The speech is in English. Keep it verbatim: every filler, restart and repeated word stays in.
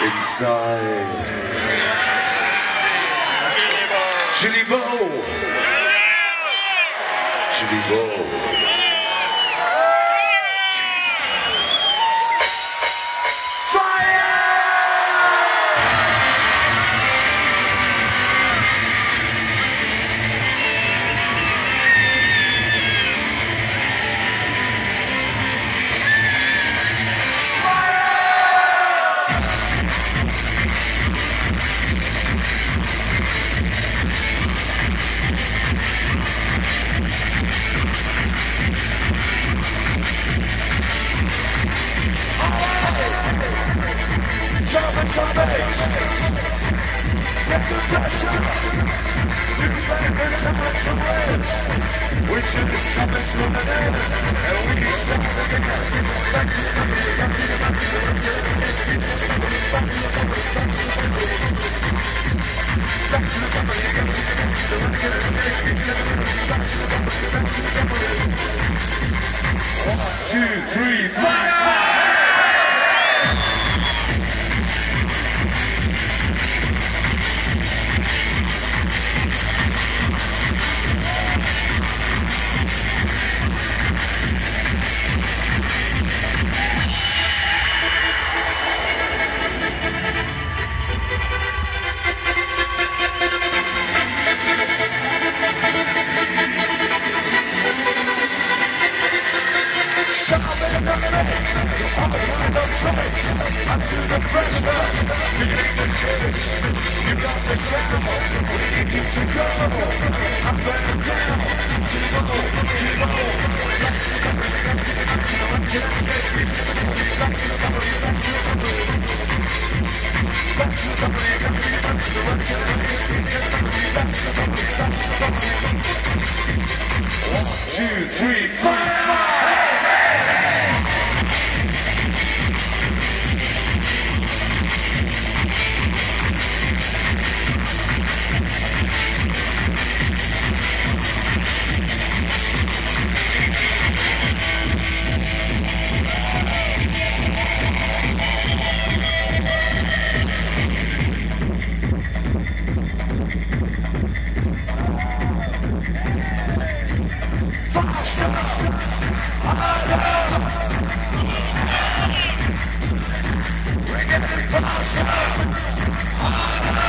inside. Chili bowl. Chili bowl. Trumpets on bass, get the pressure. You better get trumpets on bass. We took the trumpets from the dead, and we started again. Back to the company, back to the company, back to the company, back to the company, back to the company, back to the company, back to the company, back to the company. One, two, three, fire! Under the pressure, feeling the cage. You got the sound, we need you to go. I'm burning down, G-Mo, G-Mo. Back to the company, back to the company, back to the company, back to the company, back to the company. Back to the company, back to the company, back to the company, back to the company, back to the company. One, two, three, fire! We're getting faster.